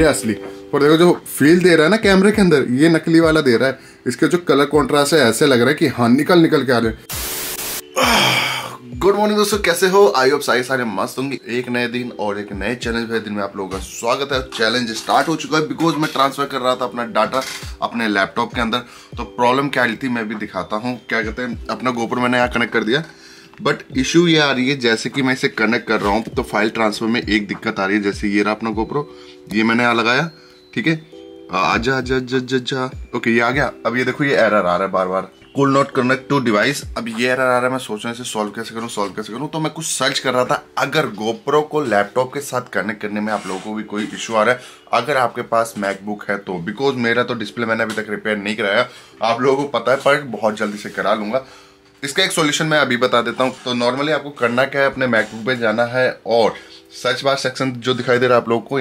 ये असली। और देखो जो फील दे रहा है ना कैमरे के अंदर, ये नकली वाला दे रहा है। इसके जो कलर कॉन्ट्रास्ट है ऐसे लग रहा है कि हाँ निकल के आ रहे हैं। गुड मॉर्निंग दोस्तों, कैसे हो? आई होप सारे मस्त होंगे। एक नए दिन और एक नए चैलेंज वाले दिन में आप लोगों का स्वागत है। चैलेंज स्टार्ट हो चुका है बिकॉज मैं ट्रांसफर कर रहा था अपना डाटा अपने लैपटॉप के अंदर। तो प्रॉब्लम क्या आई थी मैं भी दिखाता हूँ। क्या कहते हैं, अपना गोप्रो मैंने यहाँ कनेक्ट कर दिया, बट इशू ये आ रही है जैसे कि मैं इसे कनेक्ट कर रहा हूँ तो फाइल ट्रांसफर में एक दिक्कत आ रही है। जैसे ये रहा अपना गोप्रो, ये मैंने यहाँ लगाया, ठीक है, आजा आजा आजा, ओके ये आ गया। अब ये देखो ये एरर आ रहा है बार बार, कुल नॉट कनेक्ट टू डिवाइस। अब ये एरर आ रहा है, मैं सोच रहा हूँ इसे सॉल्व कैसे करूँ। तो मैं कुछ सर्च कर रहा था, अगर गोप्रो को लैपटॉप के साथ कनेक्ट करने में आप लोगों को भी कोई इशू आ रहा है, अगर आपके पास मैकबुक है तो, बिकॉज मेरा तो डिस्प्ले मैंने अभी तक रिपेयर नहीं कराया, आप लोगों को पता है, पर बहुत जल्दी से करा लूंगा। इसका एक सॉल्यूशन मैं अभी बता देता हूँ। तो नॉर्मली आपको करना क्या है, अपने मैकबुक पे जाना है और सर्च बार सेक्शन जो दिखाई दे रहा है आप लोगों को,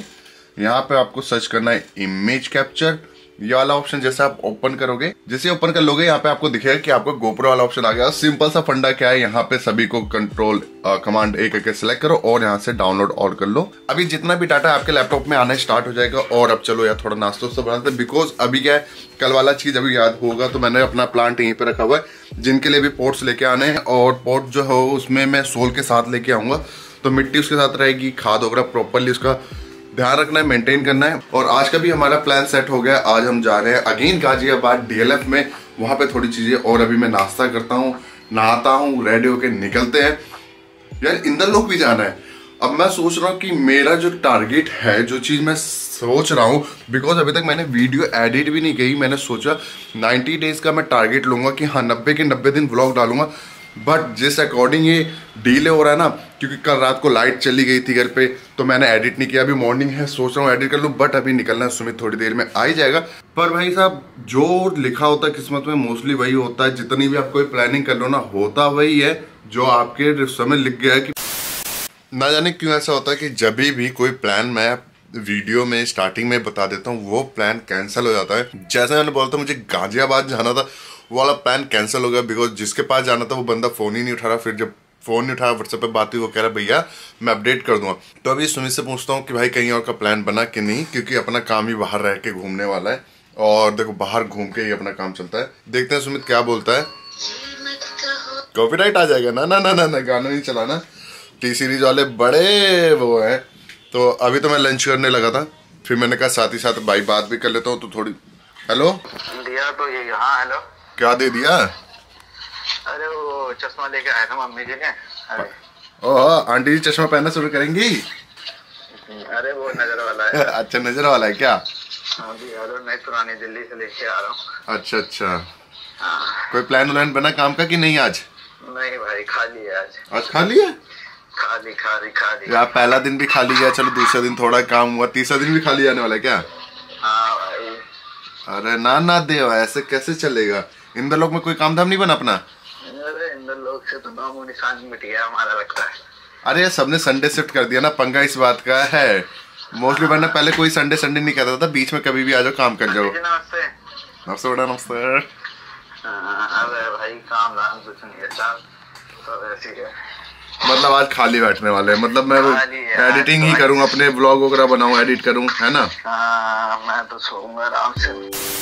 यहाँ पे आपको सर्च करना है इमेज कैप्चर। ये वाला ऑप्शन जैसे आप ओपन करोगे, जैसे ओपन कर लोगे यहाँ पे आपको दिखेगा कि आपको गोप्रो वाला ऑप्शन आ गया। सिंपल सा फंडा क्या है, यहाँ पे सभी को कंट्रोल कमांड एक करके सिलेक्ट करो और यहाँ से डाउनलोड और कर लो। अभी जितना भी डाटा आपके लैपटॉप में आना स्टार्ट हो जाएगा। और अब चलो यार थोड़ा नाश्ता बनाते हैं, बिकॉज अभी क्या है, कल वाला चीज अभी याद होगा तो मैंने अपना प्लांट यहीं पे रखा हुआ है। जिनके लिए भी पोर्ट्स लेके आने हैं, और पोर्ट जो है उसमें मैं सोल के साथ लेके आऊंगा, तो मिट्टी उसके साथ रहेगी, खाद वगैरह प्रॉपरली उसका ध्यान रखना है, मेंटेन करना है। और आज का भी हमारा प्लान सेट हो गया। आज हम जा रहे हैं अगेन गाजियाबाद डीएलएफ में, वहां पे थोड़ी चीजें। और अभी मैं नाश्ता करता हूँ, नहाता हूँ, रेडी होके निकलते हैं। यार इंदरलोक भी जाना है। अब मैं सोच रहा हूँ कि मेरा जो टारगेट है, जो चीज मैं सोच रहा हूँ, बिकॉज अभी तक मैंने वीडियो एडिट भी नहीं की, मैंने सोचा 90 डेज का मैं टारगेट लूंगा कि हाँ 90 के 90 दिन व्लॉग डालूंगा। बट जिस अकॉर्डिंग ये डिले हो रहा है ना, क्योंकि कल रात को लाइट चली गई थी घर पे, तो मैंने एडिट नहीं किया। अभी मॉर्निंग है, सोच रहा हूँ एडिट कर लूँ, बट अभी निकलना है। सुमित थोड़ी देर में आ ही जाएगा। पर भाई साहब, जो लिखा होता है किस्मत में मोस्टली वही होता है। जितनी भी आप कोई प्लानिंग कर लो ना, होता वही है जो आपके समय लिख गया है। कि ना जाने क्यों ऐसा होता है कि जब भी कोई प्लान मैं वीडियो में स्टार्टिंग में बता देता हूँ, वो प्लान कैंसिल हो जाता है। जैसे मैंने बोला था मुझे गाजियाबाद जाना था, वो वाला प्लान कैंसिल हो गया, बिकॉज जिसके पास जाना था वो बंदा फोन ही नहीं उठा रहा। फिर जब फोन नहीं उठाया, व्हाट्सएप पे बात हुई, वो कह रहा भैया मैं अपडेट कर दूंगा। तो अभी सुमित से पूछता हूँ कि भाई कहीं और का प्लान बना कि नहीं, क्योंकि अपना काम ही बाहर रह के घूमने वाला है। और देखो बाहर घूम के ही अपना काम चलता है। देखते हैं सुमित क्या बोलता है। कॉपीराइट आ जाएगा ना, ना ना ना, ना गाना नहीं चलाना। टी सीरीज वाले बड़े वो है। तो अभी तो मैं लंच करने लगा था, फिर मैंने कहा साथ ही साथ भाई बात भी कर लेता हूँ। तो थोड़ी हेलो दिया तो ये, हाँ हेलो, क्या दे दिया? अरे वो चश्मा लेके आया था मम्मी के लिए। अरे ओह, आंटी जी चश्मा पहनना शुरू करेंगी? अरे वो नजर वाला है। अच्छा नजर वाला है क्या? हाँ जी, अरे मैं पुरानी दिल्ली से लेके आ रहा हूँ। अच्छा अच्छा, हाँ। कोई प्लान व्लान बना काम का कि नहीं आज? नहीं भाई, खाली है आज। आज खाली है? खाली यार पहला दिन भी खाली गया, चलो दूसरा दिन थोड़ा काम हुआ, तीसरा दिन भी खाली आने वाला है क्या? हाँ भाई। अरे ना देव, ऐसे कैसे चलेगा? इंदरलोक में कोई काम धाम नहीं बना अपना? अरे इंदरलोक से तो नामो निशान मिट गया हमारा, लगता है। अरे सबने संडे शिफ्ट कर दिया ना, पंगा इस बात का है। मोस्टली वरना पहले कोई संडे नहीं कहता था, बीच में कभी भी आ जाओ काम कर जाओ। नमस्ते। नमस्ते बेटा, नमस्ते। अरे भाई काम धाम कुछ नहीं है, तो ऐसी है। मतलब आज खाली बैठने वाले हैं, मतलब मैं एडिटिंग ही करूँ, अपने व्लॉग वगैरह बनाऊँ, एडिट करूँ, है ना? मैं तो सोऊंगा आराम से।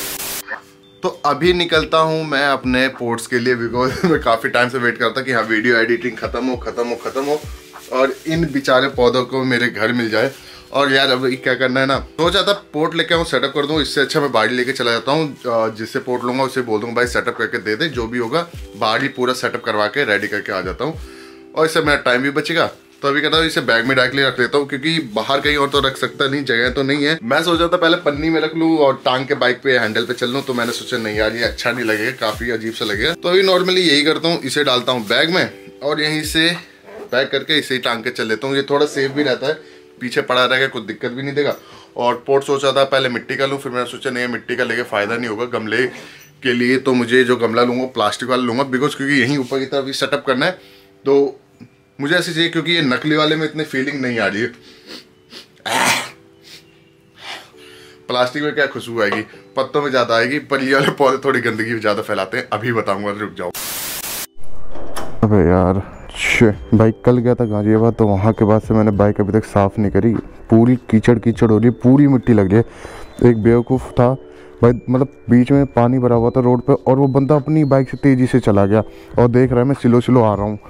तो अभी निकलता हूँ मैं अपने पोर्ट्स के लिए, बिकॉज मैं काफ़ी टाइम से वेट करता कि हाँ वीडियो एडिटिंग खत्म हो और इन बेचारे पौधों को मेरे घर मिल जाए। और यार अब क्या करना है ना, सोचा था पोर्ट लेके आऊँ, सेटअप कर दूँ। इससे अच्छा मैं बाड़ी लेके चला जाता हूँ, जिससे पोर्ट लूँगा उससे बोल दूँगा भाई सेटअप करके दे दे, जो भी होगा बाड़ी पूरा सेटअप करवा के रेडी करके आ जाता हूँ। और इससे मेरा टाइम भी बचेगा। तो अभी कहता हूँ इसे बैग में डायरेक्टली रख लेता हूँ, क्योंकि बाहर कहीं और तो रख सकता नहीं, जगह तो नहीं है। मैं सोचा था पहले पन्नी में रख लूँ और टांग के बाइक पे हैंडल पे चल लूँ, तो मैंने सोचा नहीं यार ये अच्छा नहीं लगेगा, काफ़ी अजीब सा लगेगा। तो अभी नॉर्मली यही करता हूँ, इसे डालता हूँ बैग में और यहीं से पैक करके इसे ही टांग के चल लेता हूँ। ये थोड़ा सेफ भी रहता है, पीछे पड़ा रहेगा, कुछ दिक्कत भी नहीं देगा। और पोर्ट सोचा था पहले मिट्टी का लूँ, फिर मैंने सोचा नहीं मिट्टी का लेके फ़ायदा नहीं होगा। गमले के लिए तो मुझे जो गमला लूँगा प्लास्टिक वाला लूँगा, बिकॉज क्योंकि यहीं ऊपर की तरफ सेटअप करना है, तो मुझे ऐसी चाहिए, क्योंकि ये नकली वाले में इतनी फीलिंग नहीं आ रही है। प्लास्टिक में क्या खुशबू आएगी, पत्तों में ज़्यादा आएगी, पर ये वाले पौधे थोड़ी गंदगी ज़्यादा फैलाते हैं। अभी बताऊंगा, रुक जाओ। अबे यार भाई, कल गया था गाजियाबाद, तो वहाँ के बाद से मैंने बाइक अभी तक साफ़ नहीं करी। पूरी कीचड़ कीचड़ हो रही है, पूरी मिट्टी लग रही है। एक बेवकूफ़ था भाई, मतलब बीच में पानी भरा हुआ था रोड पे और वो बंदा अपनी बाइक से तेज़ी से चला गया और देख रहा है मैं स्लो स्लो आ रहा हूँ।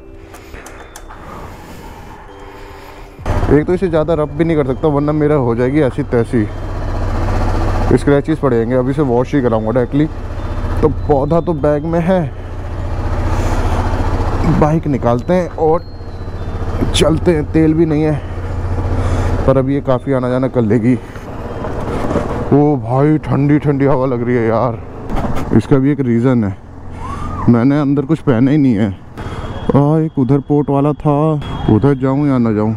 एक तो इसे ज़्यादा रफ भी नहीं कर सकता वरना मेरा हो जाएगी ऐसी तैसी, स्क्रैचेस पड़ेंगे। अभी से वॉश ही कराऊंगा डायरेक्टली। तो पौधा तो बैग में है, बाइक निकालते हैं और चलते हैं। तेल भी नहीं है पर अभी ये काफ़ी आना जाना कर लेगी। ओ भाई ठंडी ठंडी हवा लग रही है यार। इसका भी एक रीज़न है, मैंने अंदर कुछ पहना ही नहीं है। एक उधर पोर्ट वाला था, उधर जाऊं या ना जाऊं,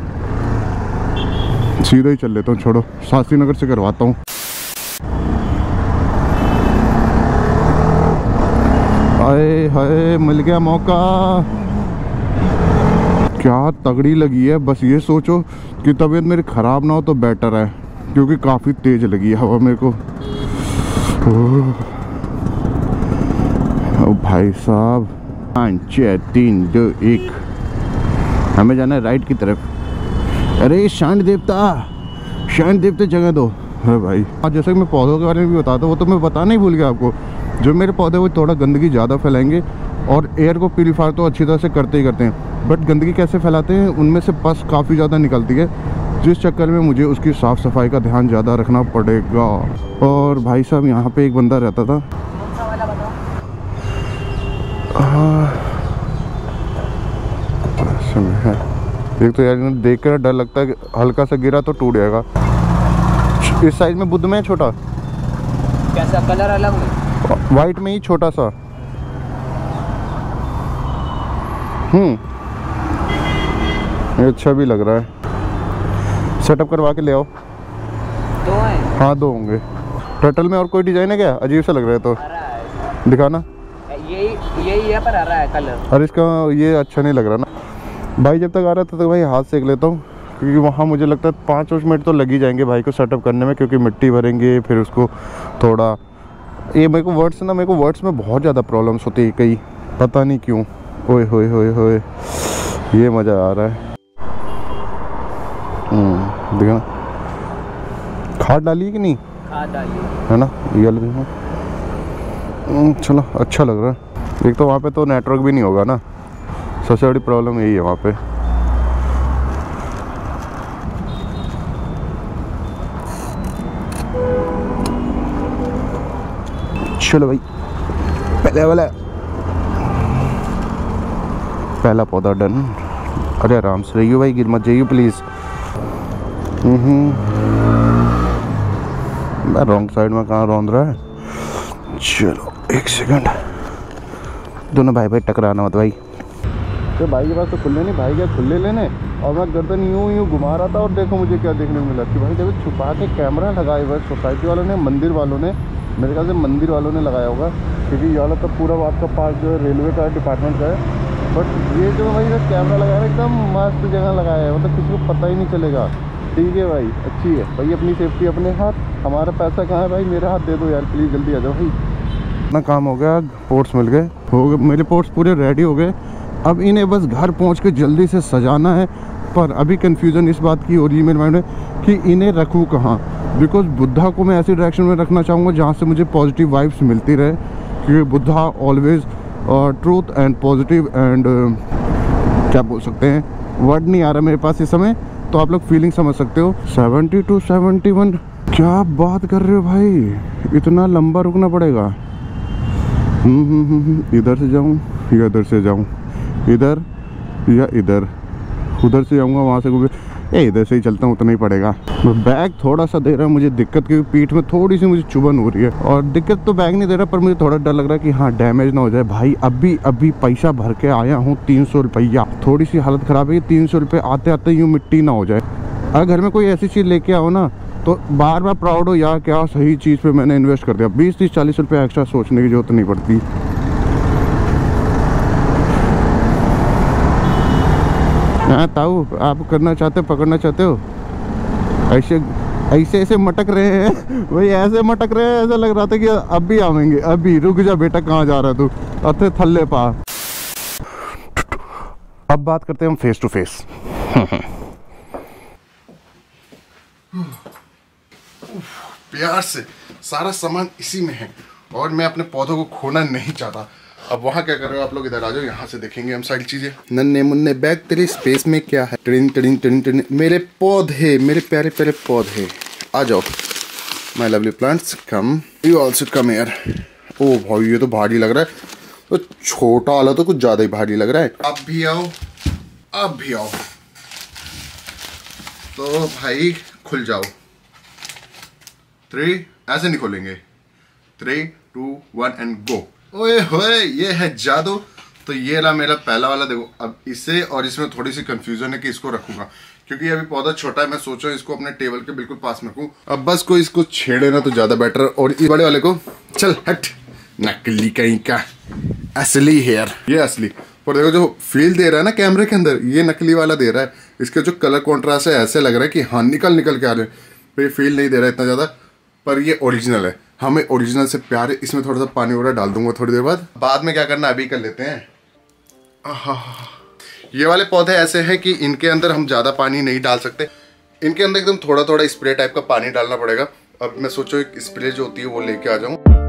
सीधा ही चल लेता हूँ। छोड़ो, शास्त्री नगर से करवाता हूँ। आए हाय मिल गया मौका। क्या तगड़ी लगी है, बस ये सोचो कि तबीयत मेरी ख़राब ना हो तो बेटर है, क्योंकि काफ़ी तेज़ लगी है हवा मेरे को। ओ भाई साहब, 5 6 3 2 1, हमें जाना है राइट की तरफ। अरे शांत देवता जगह दो। अरे भाई आज जैसे कि मैं पौधों के बारे में भी बताता हूँ, वो तो मैं बताना ही भूल गया आपको। जो मेरे पौधे वो थोड़ा गंदगी ज़्यादा फैलाएंगे और एयर को प्यूरीफाई तो अच्छी तरह से करते ही करते हैं, बट गंदगी कैसे फैलाते हैं, उनमें से पस काफ़ी ज़्यादा निकलती है, जिस चक्कर में मुझे उसकी साफ़ सफाई का ध्यान ज़्यादा रखना पड़ेगा। और भाई साहब यहाँ पे एक बंदा रहता था, एक तो यार देख कर डर लगता है कि हल्का सा गिरा तो टूट जाएगा। इस साइज में बुद्ध में छोटा, कैसा कलर अलग में, वाइट में ही छोटा सा। ये अच्छा भी लग रहा है, सेटअप करवा के ले आओ। 2 हैं? हाँ 2 होंगे। टर्टल में और कोई डिजाइन है क्या? अजीब सा लग रहा है तो दिखाना। यही है पर आ रहा है कलर। अरे इसका ये अच्छा नहीं लग रहा ना भाई। जब तक आ रहा था तो भाई हाथ सेक लेता हूँ, क्योंकि वहाँ मुझे लगता है 5 मिनट तो लग ही जाएंगे भाई को सेटअप करने में, क्योंकि मिट्टी भरेंगे फिर उसको थोड़ा। ये मेरे को वर्ड्स में बहुत ज़्यादा प्रॉब्लम्स होती है कई, पता नहीं क्यों। ओए होए होए होए, ये मज़ा आ रहा है। देखा खाद डाली कि नहीं? खाद डाली है ना, ये देखो। चलो अच्छा लग रहा है। एक तो वहाँ पे तो नेटवर्क भी नहीं होगा ना, सबसे बड़ी प्रॉब्लम यही है वहाँ पे। चलो भाई, पहला पौधा डन। अरे आराम से रहिए भाई, गिर मत जाइए प्लीज़। मैं रॉन्ग साइड में कहाँ रौंद रहा है। चलो 1 सेकंड, दोनों भाई टकराना मत भाई। तो भाई के पास तो खुले नहीं, भाई क्या खुले लेने, और मैं गर्दन यूँ घुमा रहा था और देखो मुझे क्या देखने को मिला कि भाई देखो छुपा के कैमरा लगाए हुआ है सोसाइटी वालों ने, मंदिर वालों ने, मेरे ख्याल से मंदिर वालों ने लगाया होगा, क्योंकि ये वाला तो पूरा आपका पार्क जो है रेलवे का डिपार्टमेंट का है। बट ये जो भाई कैमरा लगाया है एकदम मस्त जगह लगाया है, मतलब किसी को पता ही नहीं चलेगा। ठीक है भाई, अच्छी है भाई, अपनी सेफ्टी अपने हाथ। हमारा पैसा कहाँ है भाई, मेरा हाथ दे दो यार प्लीज़, जल्दी आ जाओ भाई। इतना काम हो गया, पोर्ट्स मिल गए, मेरे पोर्ट्स पूरे रेडी हो गए। अब इन्हें बस घर पहुंच के जल्दी से सजाना है। पर अभी कन्फ्यूज़न इस बात की हो रही है मेरे माइंड में कि इन्हें रखूँ कहाँ, बिकॉज बुद्धा को मैं ऐसी डायरेक्शन में रखना चाहूँगा जहाँ से मुझे पॉजिटिव वाइब्स मिलती रहे, क्योंकि Buddha always truth and positive and क्या बोल सकते हैं, वर्ड नहीं आ रहा मेरे पास इस समय, तो आप लोग फीलिंग समझ सकते हो। 70 to 71, क्या बात कर रहे हो भाई, इतना लंबा रुकना पड़ेगा। इधर से जाऊँ या इधर से जाऊँ, इधर या इधर, उधर से जाऊँगा वहाँ से इधर से ही चलता हूँ, उतना ही पड़ेगा। बैग थोड़ा सा दे रहा है मुझे दिक्कत, क्योंकि पीठ में थोड़ी सी मुझे चुभन हो रही है। और दिक्कत तो बैग नहीं दे रहा, पर मुझे थोड़ा डर लग रहा है कि हाँ डैमेज ना हो जाए। भाई अभी पैसा भर के आया हूँ 300 रुपया, थोड़ी सी हालत ख़राब है। 300 रुपये आते आते यूँ मिट्टी ना हो जाए। अगर घर में कोई ऐसी चीज़ लेके आओ ना तो बार बार प्राउड हो यार, क्या सही चीज़ पे मैंने इन्वेस्ट कर दिया। 20 30 40 रुपये एक्स्ट्रा सोचने की जरूरत नहीं पड़ती। हाँ ताऊ, आप करना चाहते हो, पकड़ना चाहते हो, ऐसे ऐसे मटक रहे हैं भाई, ऐसे मटक रहे हैं, ऐसा लग रहा था कि अभी आवेंगे। अभी रुक जा बेटा, कहाँ जा रहा तू, अथे थल्ले पा। अब बात करते हैं हम फेस टू फेस। प्यार से सारा सामान इसी में है और मैं अपने पौधों को खोना नहीं चाहता। अब वहां क्या कर रहे हो आप लोग? इधर आ जाओ, यहाँ से देखेंगे हम सारी चीजें। नन्हे मुन्ने बैग तेरे स्पेस में क्या है? ट्रिन ट्रिन ट्रिन ट्रिन मेरे पौधे, मेरे प्यारे प्यारे पौधे, आ जाओ my lovely plants, come you also come here. ओ भाई ये तो भारी लग रहा है, तो छोटा वाला तो कुछ ज्यादा ही भारी लग रहा है। अब भी आओ, अब भी आओ। तो भाई खुल जाओ। 3 ऐसे नहीं खोलेंगे, 3 2 1 एंड गो। ओए होए ये है जादू। तो ये रहा मेरा पहला वाला, देखो। अब इसे और इसमें थोड़ी सी कंफ्यूजन है कि इसको रखूंगा, क्योंकि अभी पौधा छोटा है। मैं सोच रहा हूँ इसको अपने टेबल के बिल्कुल पास में रखूं। अब बस कोई इसको छेड़े ना तो ज्यादा बेटर। और इस बड़े वाले को चल हट, नकली कहीं का, असली हेयर, ये असली। और देखो जो फील दे रहा है ना कैमरे के अंदर, ये नकली वाला दे रहा है। इसके जो कलर कॉन्ट्रास्ट है ऐसे लग रहा है कि हाँ निकल के आ रहे हैं। ये फील नहीं दे रहा है इतना ज्यादा, पर ये ओरिजिनल है। हमें ओरिजिनल से प्यार है। इसमें थोड़ा सा पानी वगैरह डाल दूंगा थोड़ी देर बाद में क्या करना अभी कर लेते हैं। ये वाले पौधे ऐसे हैं कि इनके अंदर हम ज्यादा पानी नहीं डाल सकते। इनके अंदर एकदम थोड़ा थोड़ा स्प्रे टाइप का पानी डालना पड़ेगा। अब मैं सोचो एक स्प्रे जो होती है वो लेके आ जाऊं।